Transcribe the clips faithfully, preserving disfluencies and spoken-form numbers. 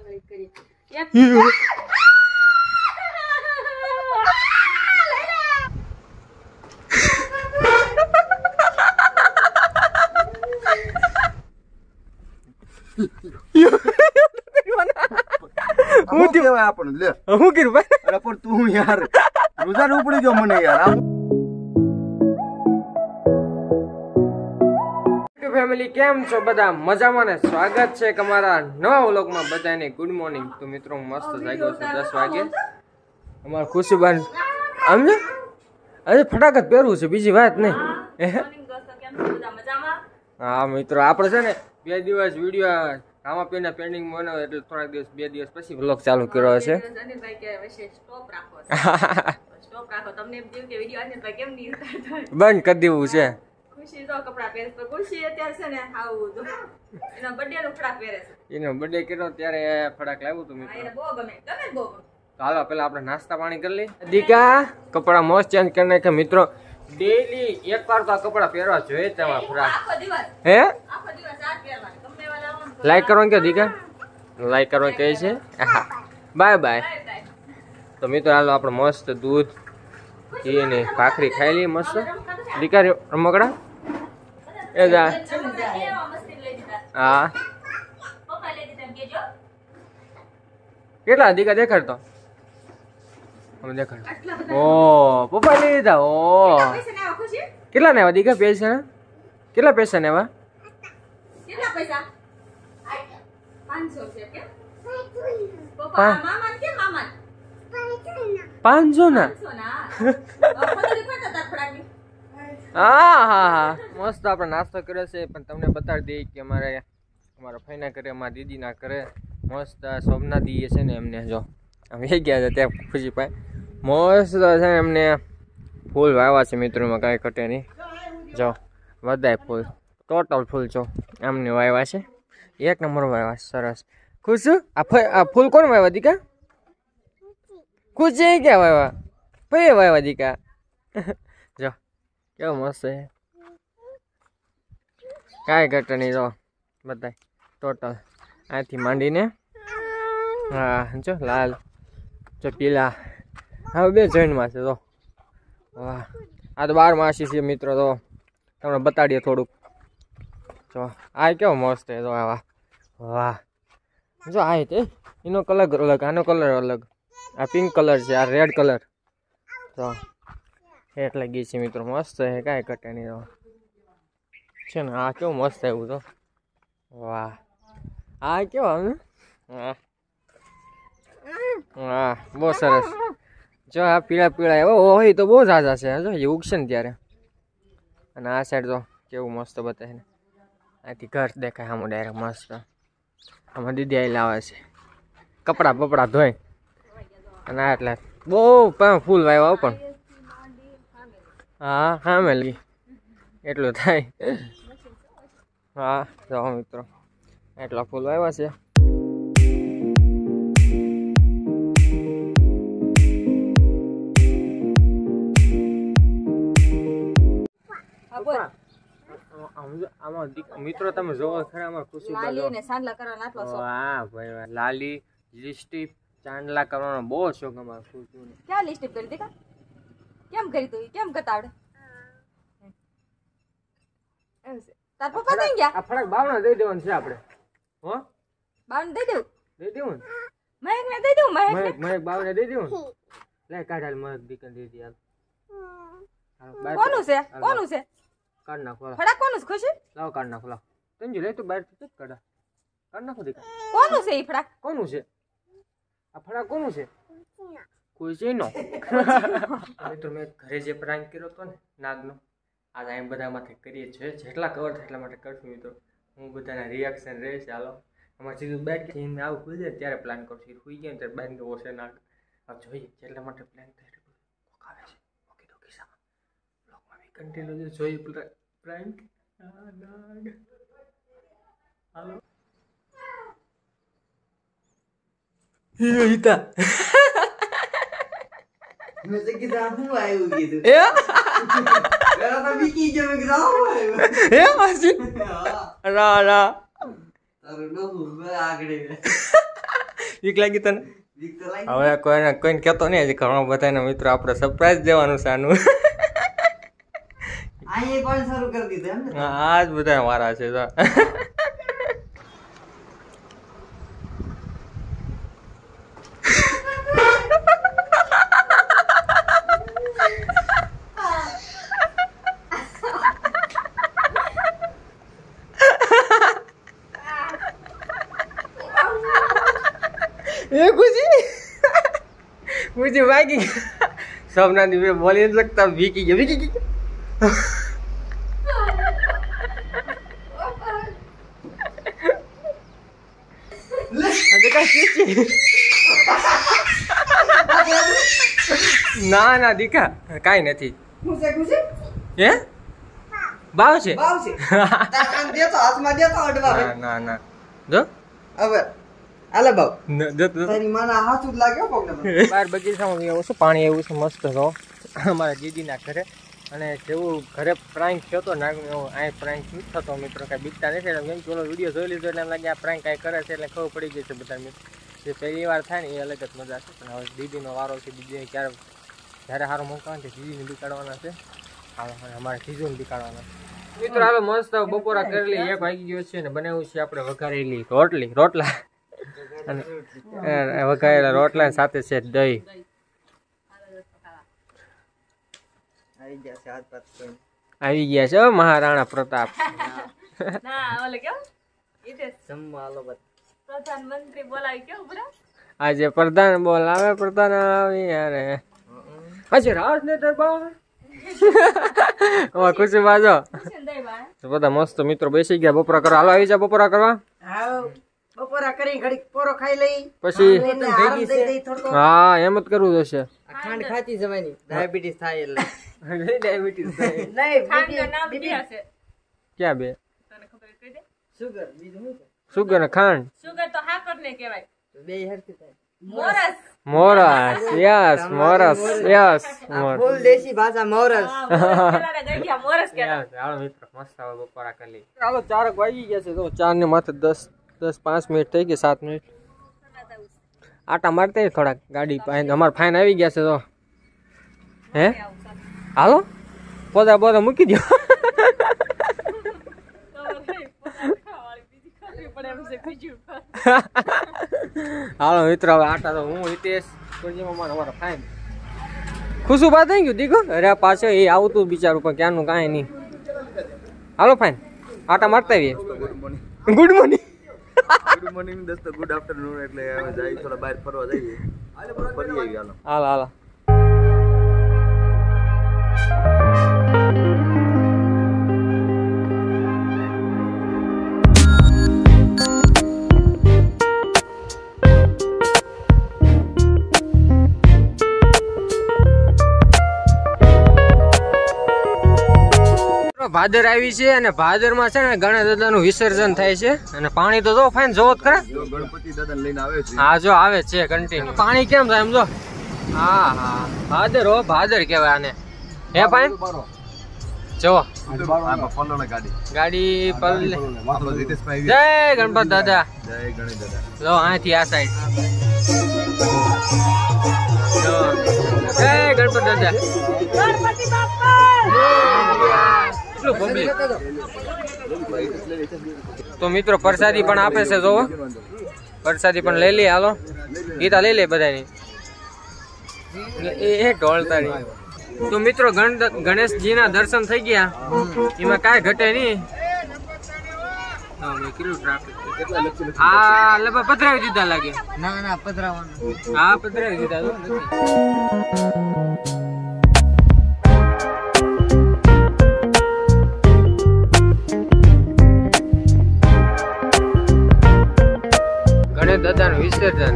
હું કેવાય આપણને લે હું કીધું ભાઈ અરે પણ તું યાર રોજા ઉપડી ગયો મને યાર ફેમિલી કેમ છો બધા મજામાં ને સ્વાગત છે તમારા નવા વ્લોગમાં બધાને ગુડ મોર્નિંગ તો મિત્રો મસ્ત જાગ્યો છું દસ વાગે અમારા ખુશીબાન સમજે અરે ફટાકત પહેરવું છે બીજી વાત નહીં હા મિત્રો આપણે છે ને બે દિવસ વિડીયો રામાપીના પેન્ડિંગ બનાવે એટલે થોડાક દિવસ બે દિવસ પછી વ્લોગ ચાલુ કર્યો હશે બંધ કરી દેવું છે એનો બર્થડે કર્યો ત્યારે ફટાક લાવ્યું હતું મિત્રો હાલો પેલા આપણે નાસ્તા પાણી કરી લઈએ દીકા કપડા મોસ્ટ ચેન્જ કરી નાખે મિત્રો ડેલી એક વાર તો આ કપડા પહેરવા જોઈએ તમારા ફ્રાક હે લાઈક કરવાનું કે દીકા લાઈક કરવાનું કહે છે બાય બાય તો મિત્રો હાલો આપણે મસ્ત દૂધ ઘી ને ભાખરી ખાઈ લઈએ મસ્ત દીકા રમકડા એ જા હા કેટલા દીકા દેખાડતો અમે દેખાડ ઓ પપ્પા લઈ લીધા ઓ કેટલા ને દીકા પૈસા કેટલા પૈસા ને એવા કેટલા પૈસા પાંચસો ના હા હા હા મસ્ત આપણે નાસ્તો કર્યો છે પણ તમને બતાડી દઈએ કે અમારે અમારા ફઈના ઘરે અમારા દીદીના ઘરે મસ્ત સોમનાથ દીએ છે ને એમને જો અમે ગયા છે ત્યાં ખુશી પાય મસ્ત છે ને એમને ફૂલ વાવ્યા છે મિત્રોમાં કાંઈ ઘટે નહીં જો બધાય ફૂલ ટોટલ ફૂલ છો એમને વાવ્યા છે એક નંબર વાવ્યા સરસ ખુશ આ ફૂલ કોણ વાવ્યા દીકા ખુશ ક્યાં વાવ્યા ભાઈ વાવ્યા દીકા જો કેવો મસ્ત છે કાંઈ ઘટે નહીં જો બધા ટોટલ અહીંથી માંડીને હા જો લાલ જો પીલા હા બે જૈનમાં છે જો વાહ આ તો બાર માસી છે મિત્રો તો તમને બતાડીએ થોડુંક જો આ કેવો મસ્ત છે જો આવા વાહ જો આ તે એનો કલર અલગ આનો કલર અલગ આ પિંક કલર છે આ રેડ કલર તો એટલે ગઈ છે મિત્રો મસ્ત છે કાંઈ ઘટે નહીં છે ને આ કેવું મસ્ત આવ્યું તો વાહ આ કેવો હા હા બહુ સરસ જો આ પીળા પીળા એવો હોય તો બહુ ઝાઝા છે જો એ ઉગશે ને ત્યારે અને આ સાઈડ તો કેવું મસ્ત બતાવે ને આથી ઘર દેખાય આમ ડાયરેક્ટ મસ્ત આમાં દીદી આવી લાવે છે કપડાં બપડા ધોઈ અને આ એટલે બહુ પણ ફૂલ વાવ્યા પણ હા હા મેં લઈ એટલું થાય હા જો મિત્રો એટલા ફૂલ વાવ્યા છે આમાં મિત્રો તમે જોવો ખરા આમાં ખુશી હા ભાઈ લાલી લિપસ્ટિક ચાંદલા કરવાનો બહુ શોખ અમારો ખુશી ક્યાં લિપસ્ટિક કરી દીકા કેમ કરી તું કેમ કરતા આવડે તાર પપ્પા દઈ ગયા આ ફરક બાવણા દઈ દેવાનું છે આપણે હો બાવણા દઈ દેવું દઈ દેવું મહેક ને દઈ દેવું મહેક મહેક બાવણા દઈ દેવું લે કાઢાલ મહેક દીકન દઈ દે કોનું છે કોનું છે કાઢ નાખો ફડા કોનું છે ખુશી લાવ કાઢ નાખો લાવ તંજી લે તું બહાર થી કાઢા કાઢ નાખો દીકા કોનું છે ઈ ફડા કોનું છે આ ફડા કોનું છે ખુશી નો મિત્રો મેં ઘરે જે પ્રાંક કર્યો હતો ને નાગનો આજ અહીં બધા માથે કરીએ છીએ જેટલા કવર થાય એટલા માટે કરશું મિત્રો હું બધાના રિએક્શન રહેશે હાલો અમારે સીધું બેઠ જઈને આવું ખુઈ જાય ત્યારે પ્લાન કરશું ખુઈ ગયા ત્યારે બાંધ દેવો છે નાગ હવે જોઈએ જેટલા માટે પ્લાન થાય આવે છે ઓકે તો કિસ્સામાં બ્લોગમાં બી કન્ટિન્યુ જોઈએ પ્રાંક નાગ હાલો હિતા મેં તો કીધા હું આવ્યું કીધું એ મેરા તો વિકી જે મેં કીધા હું આવ્યું એ માસી રા રા તારું નો હું આગળ બીક લાગી તને? હવે કોઈને કોઈને કહેતો નહીં, હજી ઘણા બધાને મિત્રો આપણે સરપ્રાઈઝ દેવાનું છે આનું. હા જ બધા મારા છે. ये कुछ मुझे भागी सपना नहीं मैं बोल नहीं सकता. विकी की विकी की ના ના દીકા કાઈ નથી. ખુશે ખુશે હે બાવ છે બાવ છે તાકાન દે તો હાથમાં દે તો અડવા. ના ના જો હવે આલે બાવ તારી માના હાથ જ લાગ્યો પગને. બહાર બગીચામાં એવું છે, પાણી એવું છે મસ્ત તો અમારા દીદીના ઘરે. અને જેવું ઘરે પ્રાંક થયો તો નાગનો એવું અહીં પ્રાંક નથી થતો મિત્રો, કાંઈ બીકતા નથી. એટલે મેં પેલો વિડીયો જોઈ લીધો એટલે એમ લાગે આ પ્રાંક કાંઈ કરે છે એટલે ખબર પડી ગઈ છે બધા મિત્રો. જે પહેલી વાર થાય ને એ અલગ જ મજા છે. પણ હવે દીદીનો વારો છે, દીદીને ક્યારે જ્યારે સારો મોકો આવે દીદીને બીકાડવાના છે, અમારે જીજુને બીકાડવાના છે મિત્રો. હાલો મસ્ત બપોરા કરેલી, એક વાગી ગયો છે ને બનાવ્યું છે આપણે વઘારેલી રોટલી રોટલા અને વઘારેલા રોટલા સાથે છે દહીં. આવી ગયા છે મહારાણા પ્રતાપ. આજે પ્રધાન બોલાવે પ્રધાન આવી યાર. આજે રાજ ને દરબાર ખુશી બાજો બધા મસ્ત મિત્રો બેસી ગયા બપોરા કરવા. હાલો આવી જા બપોરા કરવા. બપોરા કરી ઘડી પોરો ખાઈ લઈ પછી હા એમ જ કરવું જોશે. ખાંડ ખાતી જવાની ડાયાબિટીસ થાય એટલે ડાયાબિટીસ થાય નહીં. ખાંડ નું નામ બે છે. ક્યાં બે? તને ખબર કહી દે. સુગર બીજું શું છે? સુગર ને ખાંડ. સુગર તો હાકર ને કહેવાય. બે હરખી થાય. મોરસ મોરસ યસ મોરસ યસ ફૂલ દેશી ભાષા મોરસ. પેલા ગઢિયા મોરસ કહેવાય. હાલો મિત્રો મસ્ત આવે બપોરા કરી. હાલો ચાર વાગી ગયા છે તો ચાર ને માથે દસ દસ પાંચ મિનિટ થઈ ગઈ, સાત મિનિટ આટા મારતે થોડાક ગાડી અમારે ફાઇન આવી ગયા છે તો હે હાલો પોતા પોતા મૂકી દો. હાલો મિત્રો હવે આટા તો હું હિતેશ અમારા ફાઇન ખુશું વાત થઈ ગયું દીકો. અરે પાછો એ આવતું બિચારું પણ ક્યાંનું કાંઈ નહીં. હાલો ફાઇન આટા મારતા આવીએ. ગુડ મોર્નિંગ ગુડ મોર્નિંગ દોસ્તો, ગુડ આફ્ટરનૂન. એટલે હવે જાય થોડા બહાર ફરવા જઈએ. ફરી આવી હાલો હાલો હાલો. ભાદર આવી છે અને ભાદર માં છે ને ગણેશ દાદા નું વિસર્જન થાય છે. અને પાણી તો જો ફાઈન જોવો જ ખરા ગણપતિ દાદા લઈને આવે છે. હા જો આવે છે કન્ટિન્યુ. પાણી કેમ થાય એમ જો. હા હા ભાદર હો ભાદર કેવાય આને. હે ફાઈન જો ગાડી પલ્લે. જય ગણપત દાદા જય ગણેશ દાદા. જો અહીંથી આ સાઈડ જય ગણપત દાદા ગણપતિ બાપા. તો મિત્રો પ્રસાદી પણ આપે છે જો પ્રસાદી પણ લઈ લે. હાલો ગીતા લઈ લે બધાની એ ઢોળતાની. તો મિત્રો ગણેશજી ના દર્શન થઈ ગયા એમાં કાંઈ ઘટે નહીં. કેટલું ટ્રાફિક. હા લગભગ પધરાવી દીધા લાગે. ના ના પધરાવાનું. હા પધરાવી દીધા. દાદા નું વિસર્જન.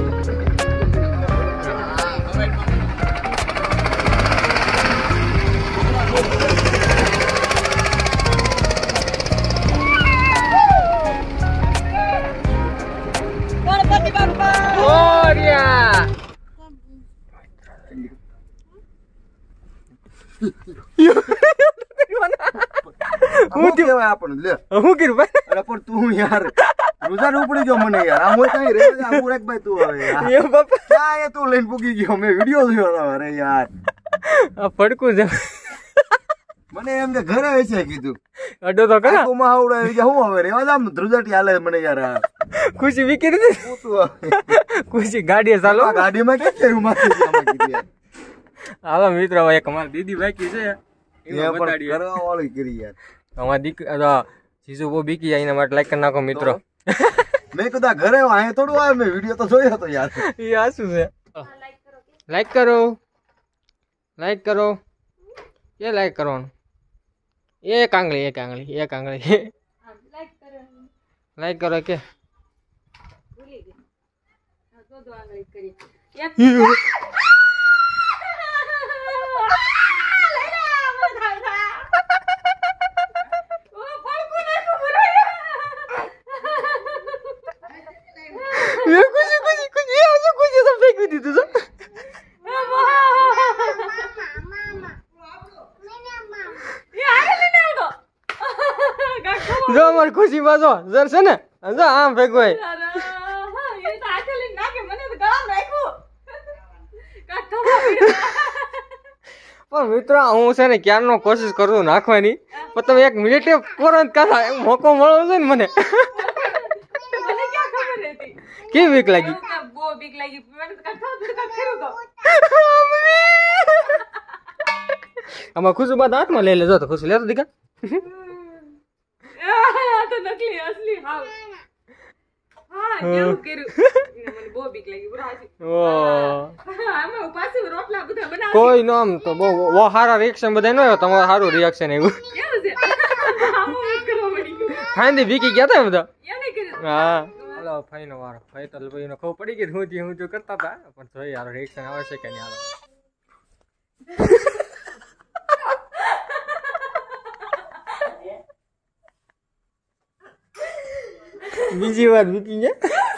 ગણપતિ બાપા મોરયા. હું કેવાય આપણને લે હું કીધું ભાઈ અરે પણ તું યાર રૂઝાન ઉપડી ગયો મને યાર આમ હોય કઈ રે પૂરેક ભાઈ તું હવે યાર એ બાપા ક્યાં એ તું લઈને પૂગી ગયો મેં વિડિયો જોયો અરે યાર આ ફડકું છે મને એમ કે ઘરે છે કીધું અડો તો કરા કોમાં આવડે કે હું હવે રેવા જામ ધ્રુજાટી હાલે મને યાર ખુશી વિકી દીધી હું તું ખુશી ગાડી ચાલો ગાડીમાં કે કેરું માથી આમાં કીધી હાલો મિત્રો એક અમારી દીદી બાકી છે એ પણ કરવા વાળી કરી યાર અમારી દીકરી જીજુ બહુ બીકી જાય એના માટે લાઈક કરી નાખો મિત્રો મેં કીધું ઘરે અહીંયા થોડું આવે મેં વિડીયો તો જોયો હતો યાર એ આ શું છે લાઈક કરો લાઈક કરો કે લાઈક કરવાનું એક આંગળી એક આંગળી એક આંગળી લાઈક કરો કે ખુશી ખુશી ખુશી ખુશી તો ફેંકી દીધું છે જો અમારી ખુશી માં જો જર છે ને જો આમ ભેગું હોય પણ મિત્રો હું છે ને ક્યારનો કોશિશ કરું નાખવાની પણ તમે એક મિનિટ પોરંત કાઢા મોકો મળવો છે ને મને કેવી બીક લાગી આમાં ખુશી બાદ હાથમાં લઈ લેજો તો ખુશી લેતો દીકા તો નકલી અસલી હાવ હા કેવું કર્યું મને બહુ બીક લાગી બરાબર ઓ આમાં પાછું રોટલા બધા બનાવ કોઈ નો આમ તો બહુ બહુ સારા રિએક્શન બધા ન હોય તમારું સારું રિએક્શન એવું કેવું છે આમાં કરવા મળી ગયું ફાઈનલી બીકી ગયા હતા બધા એને કર્યું હા હાલો ફાઈનો વારો ફાઈ તો ભાઈને ખબર પડી ગઈ હું જે હું જો કરતા હતા પણ જોઈ યાર રિએક્શન આવે છે કે નહીં આવે બીજી વાર મૂકી ગયા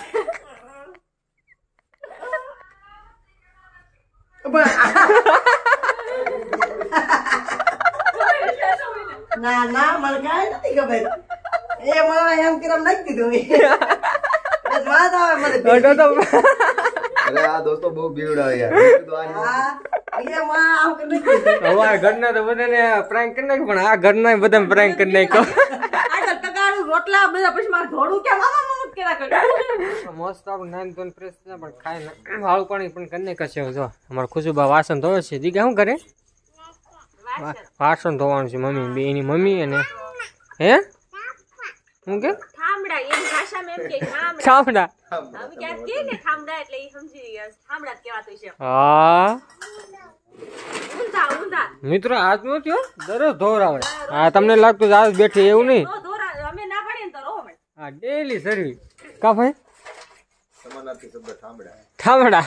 ના ના મને કાંઈ નથી ખબર એ મને એમ કિરમ નાખી દીધું અરે આ દોસ્તો બહુ બીવડા યાર ઘરના તો બધાને પ્રાંક કરી નાખ્યું પણ આ ઘરના બધા પ્રાંક કરી નાખ્યો રોટલા બધા પછી મારે ધોળું કે મામા મમત કેરા કરે મસ્ત આપણું નાન ધોન ફ્રેશ છે પણ ખાઈ ના વાળું પાણી પણ કરી નાખે છે જો અમારા ખુશુબા વાસણ ધોવે છે દીકા શું કરે વાસણ ધોવાનું છે મમ્મી બે એની મમ્મી અને હે હું કે ઠામડા એની ભાષામાં એમ કે ઠામડા ઠામડા અમે ક્યાંક કે ને ઠામડા એટલે ઈ સમજી ગયા ઠામડા જ કહેવાતું છે હા ઊંધા ઊંધા મિત્રો આજ નો થયો દરરોજ ધોરાવે હા તમને લાગતું આજ બેઠી એવું નહીં અમે ના પાડીએ તો રહો હા ડેલી સર્વિસ કા ભાઈ સમાનાર્થી શબ્દ ઠામડા ઠામડા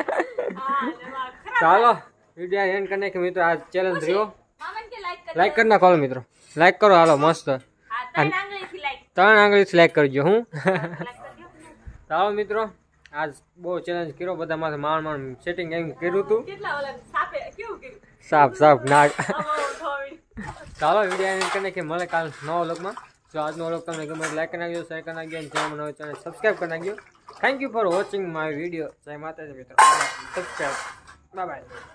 ચાલો વિડિયો એન્ડ કરને કે મિત્રો આ ચેલેન્જ રહ્યો મામન કે લાઈક કરો લાઈક કરી નાખો મિત્રો લાઈક કરો હાલો મસ્ત હા ત્રણ આંગળીથી લાઈક ત્રણ આંગળીથી લાઈક કરજો હું ચાલો મિત્રો આજ બહુ ચેલેન્જ કર્યો બધા માથે માણ માણ સેટિંગ એમ કર્યું હતું કેટલા ઓલા સાપે કેવું કર્યું સાફ સાફ નાક આમાં થોડી ચાલો વિડીયો એન્ડ કરીને કે મળે કાલ નવા વ્લોગમાં જો આજનો વ્લોગ તમને ગમે લાઈક કરી નાખજો શેર કરી નાખજો અને ચેનલ નવો ચેનલ સબસ્ક્રાઈબ કરી નાખજો thank you for watching my video જય માતાજી મિત્રો સબસ્ક્રાઈબ બાય બાય